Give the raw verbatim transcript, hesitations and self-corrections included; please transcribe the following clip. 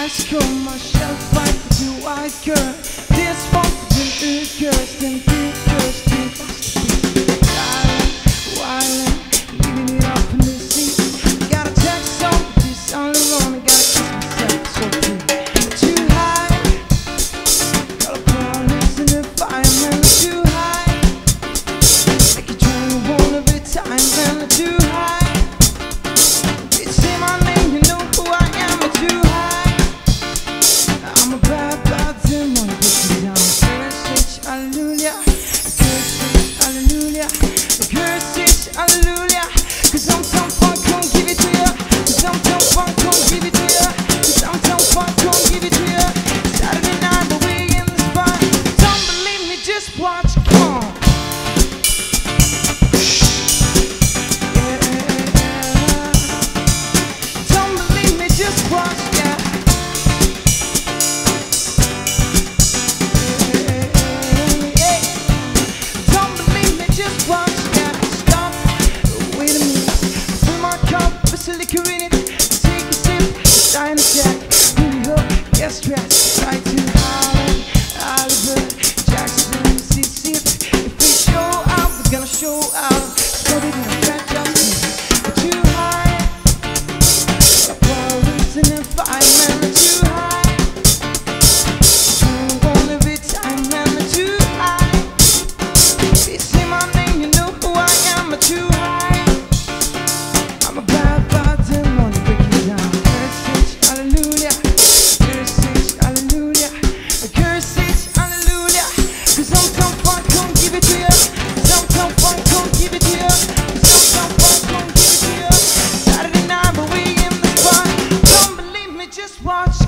ice cold, my shelf fight for you, I girl. This funk is an curse, then you curse, you must be silent, wildin', leaving it up in the seat. Got a text on this all alone, I gotta kiss myself so free. Too high, got a promise in the fire, man, too high. Make you drink one of a time, man, too high. Say my name, you know who I am, I'm too high. I'm a bad, bad demon, put me down. Curse it, hallelujah. Curse it, hallelujah. Curse it, hallelujah. Cause I'm some fun, can't give it to ya. Cause I'm some fun, can't give it to ya. Cause I'm some fun, can't give it to ya. Saturday night, but we in the spot. Don't believe me, just watch, come on. Just watch, yeah. Hey, don't believe me, just watch, yeah. Stop, wait a minute. Fill my cup with some liquor in it. Take a sip, dine a jack. Really hook, get stressed. Try to Holland, Oliver, Jackson, Mississippi. If we show out, we're gonna show out. Steady in a fat justice. But too high. In the fire, man, I'm too high. Don't wanna be time, man, I'm too high. They say my name, you know who I am, I'm too high. I'm a bad, bad demon, break it down. Curse it, hallelujah. Curse it, hallelujah. Curse it, hallelujah. Cause I'm some fun, can't give it to ya. Cause I'm some fun, can't give it to ya. Cause I'm some fun, can't give it to ya. Saturday night, but we in the spot. Just watch.